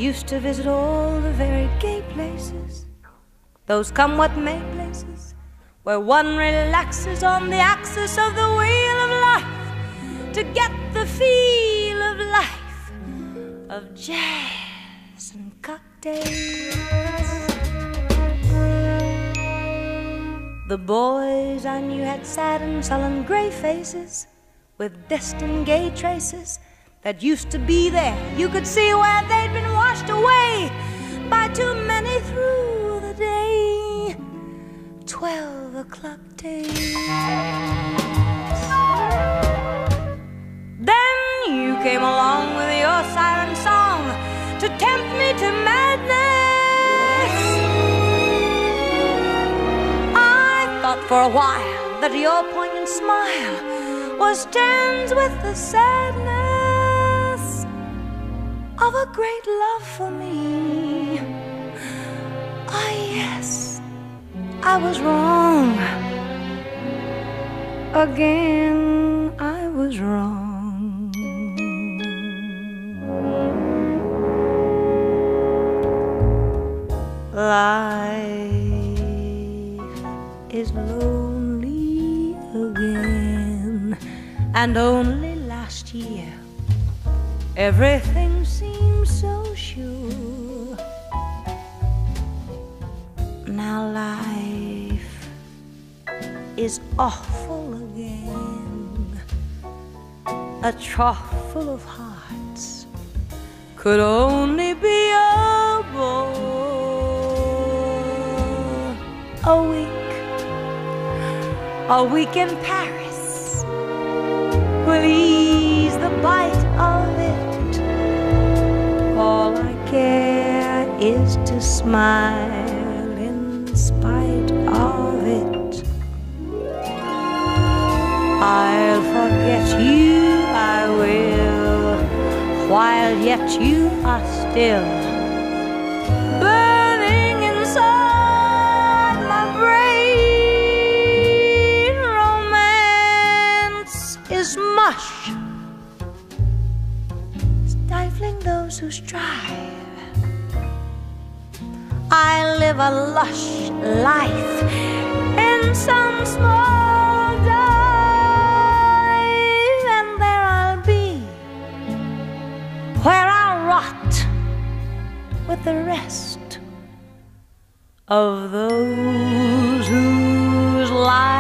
used to visit all the very gay places, those come what may places, where one relaxes on the axis of the wheel of life to get the feel of life, of jazz and cocktails. The boys I knew had sad and sullen gray faces with destined gay traces that used to be there. You could see where they'd been washed away by too many through the day. 12 o'clock days. Then you came along with your siren song to tempt me to madness. I thought for a while that your poignant smile was tinged with the sadness of a great love for me. Ah, yes, I was wrong. Again, I was wrong. Life is lonely again, and only last year everything seemed so sure. Now life is awful again. A trough full of hearts could only be a bore. A week in Paris will ease the bite of it. All I care is to smile in spite of it. I'll forget you, I will, while yet you are still burning inside my brain. Romance is mush, stifling those who strive. I live a lush life in some small dive, and there I'll be, where I'll rot with the rest of those whose lives